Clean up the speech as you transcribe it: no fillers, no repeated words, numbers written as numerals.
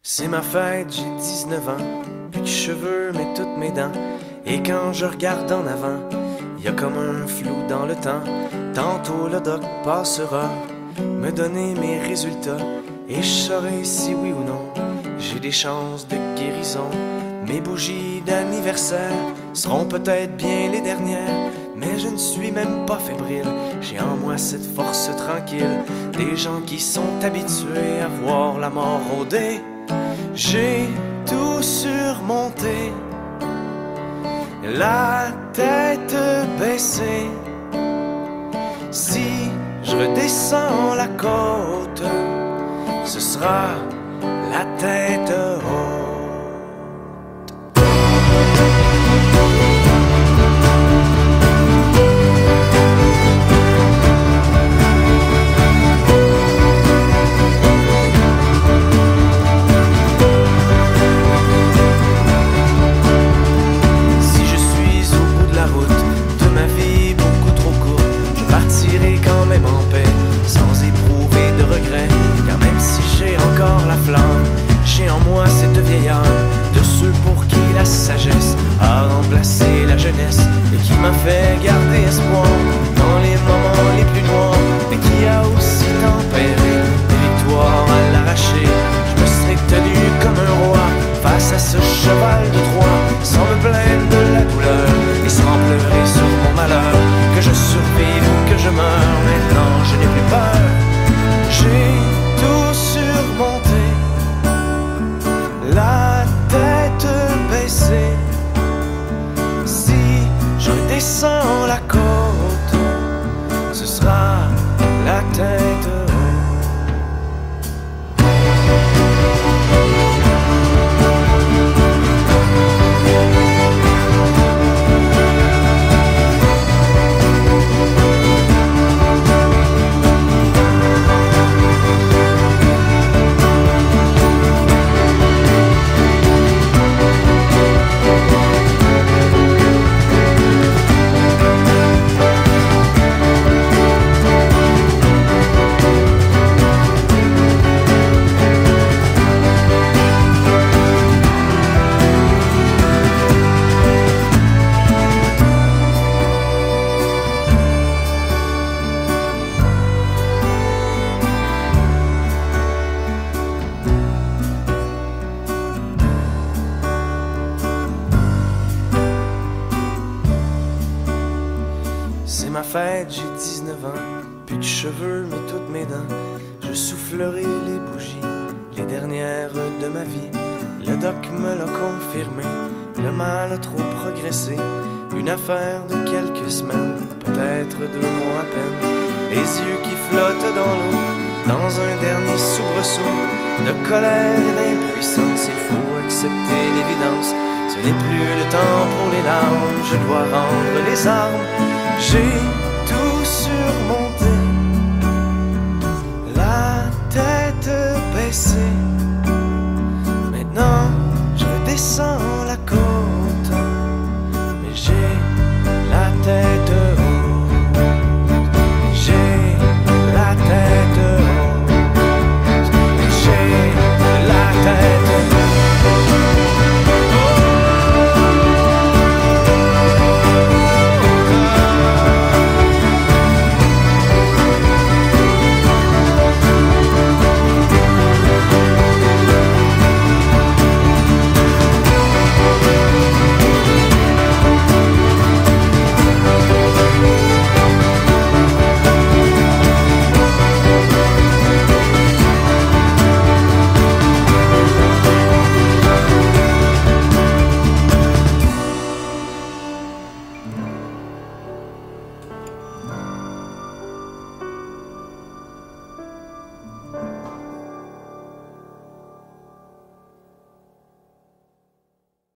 C'est ma fête, j'ai 19 ans, plus de cheveux mais toutes mes dents. Et quand je regarde en avant, y a comme un flou dans le temps. Tantôt le doc passera, me donner mes résultats, et je saurai si oui ou non j'ai des chances de guérison. Mes bougies d'anniversaire seront peut-être bien les dernières, mais je ne suis même pas fébrile, j'ai en moi cette force tranquille. Des gens qui sont habitués à voir la mort rôder. J'ai tout surmonté, la tête baissée. Si je redescends la côte, ce sera la tête haute. J'ai en moi cette vieille âme de ceux pour qui la sagesse a remplacé la jeunesse, et qui m'a fait garder espoir dans les moments les plus noirs, mais qui a aussi tempéré des victoires à l'arracher. Je me serais tenu comme un roi face à ce cheval de Troie, sans me plaindre de la douleur et sans pleurer sur mon malheur. Que je survive ou que je meure, maintenant je n'ai plus peur. J'ai tout surmonté, la tête baissée. Si je descends la côte, ce sera la tête haute. C'est ma fête, j'ai 19 ans, plus de cheveux mais toutes mes dents. Je soufflerai les bougies, les dernières de ma vie. Le doc me l'a confirmé, le mal a trop progressé. Une affaire de quelques semaines, peut-être 2 mois à peine. Les yeux qui flottent dans l'eau, dans un dernier soubresaut de colère et d'impuissance. Il faut accepter l'évidence, ce n'est plus le temps pour les larmes, je dois rendre les armes. J'ai tout surmonté, la tête baissée.